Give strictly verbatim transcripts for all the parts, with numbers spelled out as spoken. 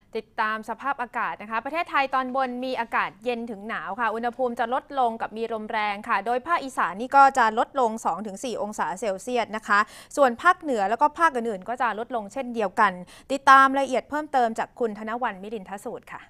ติดตามสภาพอากาศนะคะประเทศไทยตอนบนมีอากาศเย็นถึงหนาวค่ะอุณหภูมิจะลดลงกับมีลมแรงค่ะโดยภาคอีสานนี่ก็จะลดลง สองถึงสี่ องศาเซลเซียสนะคะส่วนภาคเหนือแล้วก็ภาคอื่นๆก็จะลดลงเช่นเดียวกันติดตามรายละเอียดเพิ่มเติมจากคุณธนวรรณมิลินทสูตรค่ะ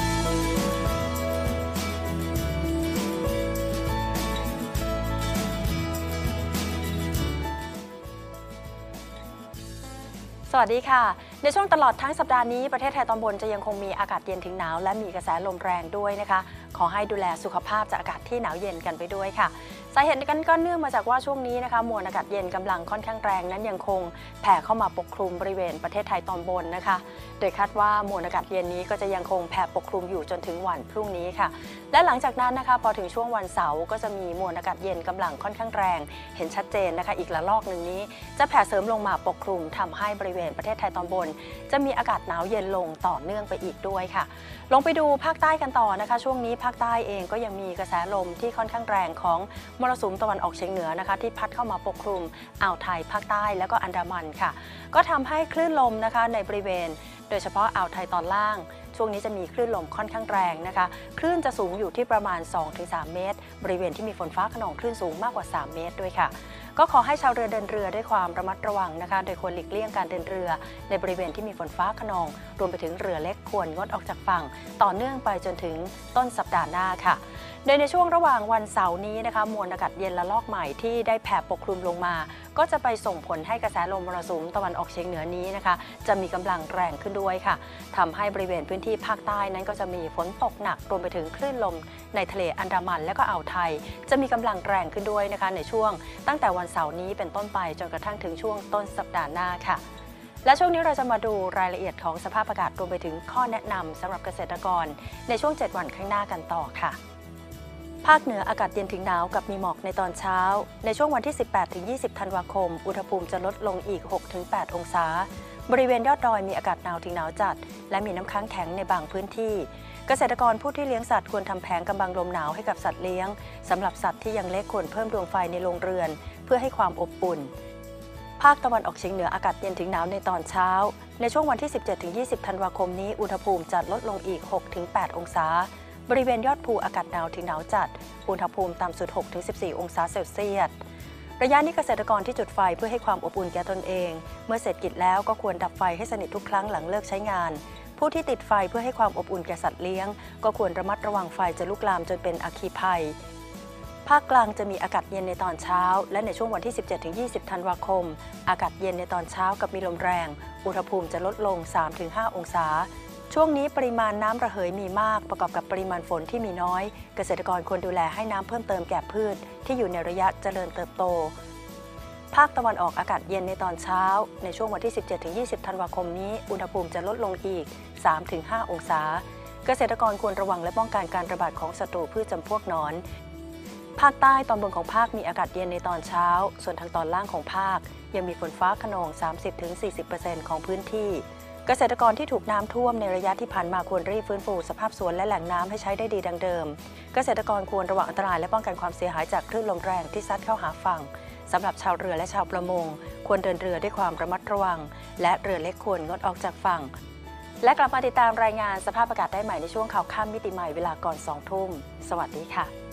สวัสดีค่ะในช่วงตลอดทั้งสัปดาห์นี้ประเทศไทยตอนบนจะยังคงมีอากาศเย็นถึงหนาวและมีกระแสลมแรงด้วยนะคะขอให้ดูแลสุขภาพจากอากาศที่หนาวเย็นกันไปด้วยค่ะสาเหตุกันก็เนื่องมาจากว่าช่วงนี้นะคะมวลอากาศเย็นกำลังค่อนข้างแรงนั้นยังคงแผ่เข้ามาปกคลุมบริเวณประเทศไทยตอนบนนะคะโดยคาดว่ามวลอากาศเย็นนี้ก็จะยังคงแผ่ปกคลุมอยู่จนถึงวันพรุ่งนี้ค่ะและหลังจากนั้นนะคะพอถึงช่วงวันเสาร์ก็จะมีมวลอากาศเย็นกำลังค่อนข้างแรงเห็นชัดเจนนะคะอีกระลอกหนึ่งนี้จะแผ่เสริมลงมาปกคลุมทำให้บริเวณประเทศไทยตอนบนจะมีอากาศหนาวเย็นลงต่อเนื่องไปอีกด้วยค่ะลงไปดูภาคใต้กันต่อนะคะช่วงนี้ภาคใต้เองก็ยังมีกระแสลมที่ค่อนข้างแรงของมรสุมตะวันออกเฉียงเหนือนะคะที่พัดเข้ามาปกคลุมอ่าวไทยภาคใต้แล้วก็อันดามันค่ะก็ทำให้คลื่นลมนะคะในบริเวณโดยเฉพาะอ่าวไทยตอนล่างช่วงนี้จะมีคลื่นลมค่อนข้างแรงนะคะคลื่นจะสูงอยู่ที่ประมาณ สองถึงสาม เมตรบริเวณที่มีฝนฟ้าคะนองคลื่นสูงมากกว่าสามเมตรด้วยค่ะก็ขอให้ชาวเรือเดินเรือด้วยความระมัดระวังนะคะโดยควรหลีกเลี่ยงการเดินเรือในบริเวณที่มีฝนฟ้าคะนองรวมไปถึงเรือเล็กควรงดออกจากฝั่งต่อเนื่องไปจนถึงต้นสัปดาห์หน้าค่ะโดยในช่วงระหว่างวันเสาร์นี้นะคะมวลอากาศเย็นระลอกใหม่ที่ได้แผ่ปกคลุมลงมาก็จะไปส่งผลให้กระแสลมมรสุมตะวันออกเฉียงเหนือนี้นะคะจะมีกำลังแรงขึ้นด้วยค่ะทำให้บริเวณพื้นที่ภาคใต้นั้นก็จะมีฝนตกหนักรวมไปถึงคลื่นลมในทะเลอันดามันและก็อ่าวไทยจะมีกำลังแรงขึ้นด้วยนะคะในช่วงตั้งแต่วันเสาร์นี้เป็นต้นไปจนกระทั่งถึงช่วงต้นสัปดาห์หน้าค่ะและช่วงนี้เราจะมาดูรายละเอียดของสภาพอากาศรวมไปถึงข้อแนะนำสำหรับเกษตรกรในช่วงเจ็ดวันข้างหน้ากันต่อค่ะภาคเหนืออากาศเย็นถึงหนาวกับมีหมอกในตอนเช้าในช่วงวันที่ สิบแปดถึงยี่สิบ ธันวาคมอุณหภูมิจะลดลงอีก หกถึงแปด องศาบริเวณยอดดอยมีอากาศหนาวถึงหนาวจัดและมีน้ำค้างแข็งในบางพื้นที่เกษตรกรผู้ที่เลี้ยงสัตว์ควรทำแผงกำบังลมหนาวให้กับสัตว์เลี้ยงสำหรับสัตว์ที่ยังเล็กควรเพิ่มดวงไฟในโรงเรือนเพื่อให้ความอบอุ่นภาคตะวันออกเฉียงเหนืออากาศเย็นถึงหนาวในตอนเช้าในช่วงวันที่ สิบเจ็ดถึงยี่สิบ ธันวาคมนี้อุณหภูมิจะลดลงอีก หกถึงแปด องศาบริเวณยอดภูอากาศหนาวถึงหนาวจัดอุณหภูมิต่ำสุด หกถึงสิบสี่ องศาเซลเซียสระยะนี้เกษตรกรที่จุดไฟเพื่อให้ความอบอุ่นแก่ตนเองเมื่อเสร็จกิจแล้วก็ควรดับไฟให้สนิททุกครั้งหลังเลิกใช้งานผู้ที่ติดไฟเพื่อให้ความอบอุ่นแก่สัตว์เลี้ยงก็ควรระมัดระวังไฟจะลุกลามจนเป็นอัคคีภัยภาคกลางจะมีอากาศเย็นในตอนเช้าและในช่วงวันที่ สิบเจ็ดถึงยี่สิบ ธันวาคมอากาศเย็นในตอนเช้ากับมีลมแรงอุณหภูมิจะลดลง สามถึงห้า องศาช่วงนี้ปริมาณน้ำระเหยมีมากประกอบกับปริมาณฝนที่มีน้อยเกษตรกรควรดูแลให้น้ำเพิ่มเติมแก่พืชที่อยู่ในระยะเจริญเติบโตภาคตะวันออกอากาศเย็นในตอนเช้าในช่วงวันที่ สิบเจ็ดถึงยี่สิบ ธันวาคมนี้อุณหภูมิจะลดลงอีก สามถึงห้า องศาเกษตรกรควรระวังและป้องกันการระบาดของศัตรูพืชจำพวกหนอนภาคใต้ตอนบนของภาคมีอากาศเย็นในตอนเช้าส่วนทางตอนล่างของภาคยังมีฝนฟ้าคะนอง สามสิบถึงสี่สิบเปอร์เซ็นต์ ของพื้นที่เกษตรกรที่ถูกน้ำท่วมในระยะที่ผ่านมาควรรีบฟื้นฟูสภาพสวนและแหล่งน้ำให้ใช้ได้ดีดังเดิมเกษตรกรควรระวังอันตรายและป้องกันความเสียหายจากคลื่นลมแรงที่ซัดเข้าหาฝั่งสำหรับชาวเรือและชาวประมงควรเดินเรือด้วยความระมัดระวังและเรือเล็กควรงดออกจากฝั่งและกลับมาติดตามรายงานสภาพอากาศได้ใหม่ในช่วงข่าวค่ำมิติใหม่เวลาก่อนสองทุ่มสวัสดีค่ะ